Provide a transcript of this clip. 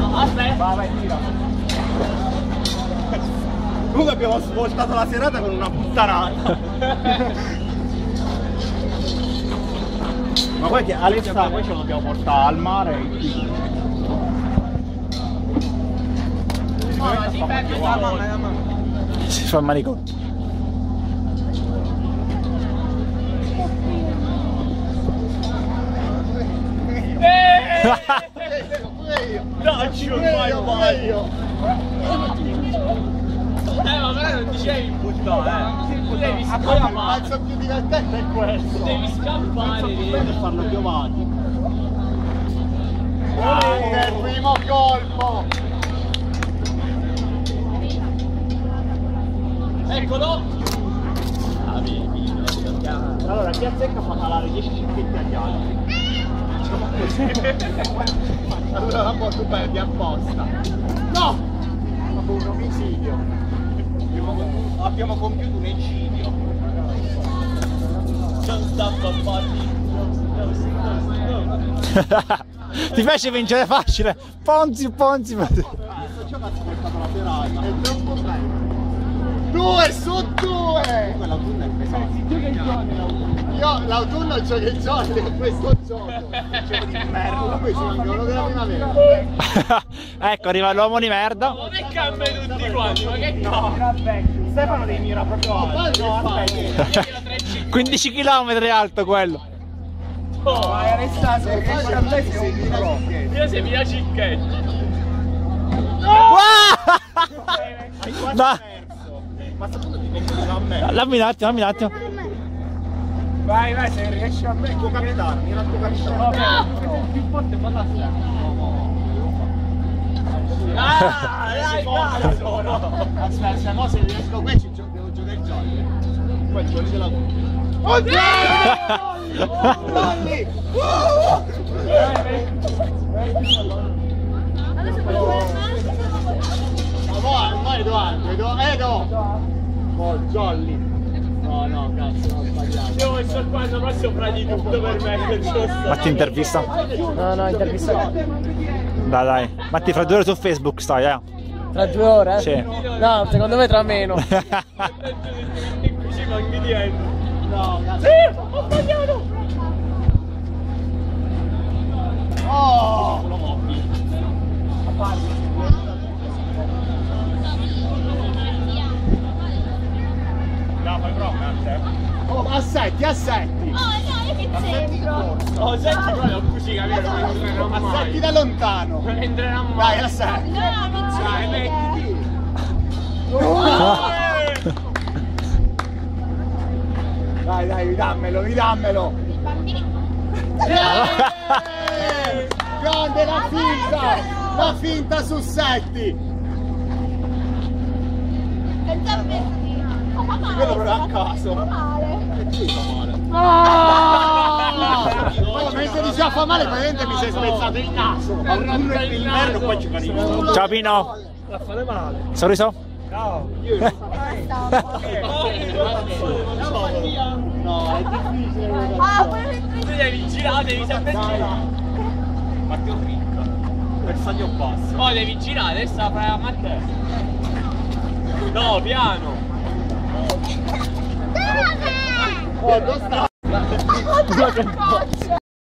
Aspetta. Vai, tira. Comunque abbiamo svoltato la serata con una puttanata. Ma poi che Alessa poi ce lo dobbiamo portare al mare e qui. No, si ferma la mamma. Si fa il manicomio. No, ci ormai voglio. Ma però non dicevi buttare, tu devi scappare. Il pezzo più divertente è questo. Devi scappare. Per farlo più avanti. Il primo colpo. Eccolo. Allora chi azzecca fa calare 10 cicchetti agli altri. Allora un po' tu perdi apposta. No! Ma un omicidio. Abbiamo compiuto un eccidio. Ti piace vincere facile? Ponzi. È troppo bello. 2 su 2! L'autunno è pesante. Io l'autunno gioco il giorno e questo gioco. Merda, poi ci manca uno della primavera. Ecco, arriva l'uomo di merda. Ma che cambia tutti quanti? Ma che No, Stefano devi mira proprio alto. No, aspetta. 15 km è alto quello. Vai Alessandro, che per me sei un pro. Io sei via cicchetti. Ma Ma sto ti compri a me. dammi un attimo. Vai, se riesci a me, tuo capitano, mira il tuo capitano. No! Più forte fantastico. Dai, Aspetta, se no se riesco qui devo giocare il jolly. Poi il jolly della Guglia. Oddio! Jolly! Ma Edo! Oh, jolly! No, cazzo, ho sbagliato. Io ho messo qua il prossimo fra di tutto per me che c'ho sta. Matti intervista. No, intervista. Dai. Matti, fra 2 ore su Facebook stai, eh? Tra 2 ore? Sì. No, secondo me tra meno. E qui ci manchi dietro. No, cazzo. Sì, ho sbagliato. Oh! No, fai prova a te. Oh, assetti! Oh no, io che c'entro? Oh, senti proprio così, capito? Non entrerà mai. Assetti da lontano! Non entrerà mai. Dai, assetti! No, che Dai, c'entro? mettiti. Dai, ridammelo! Bambini. Grande la finta! La finta su Setti! Pensavo che... Oh, fa male. Quello però a caso. Fa male. Oh, mentre diceva fa male, praticamente mi sei spezzato il naso! Autunno e inverno poi ci faremo. Ciao Pino. La fare male. Sorriso? Ciao. No, è difficile. Ah, quello che Tu devi girare, devi sempre girare. Matteo Ricca. Bersaglio basso. Oh, devi girare, adesso la fai a Matteo. No, piano. Oh, dove sta? coccia!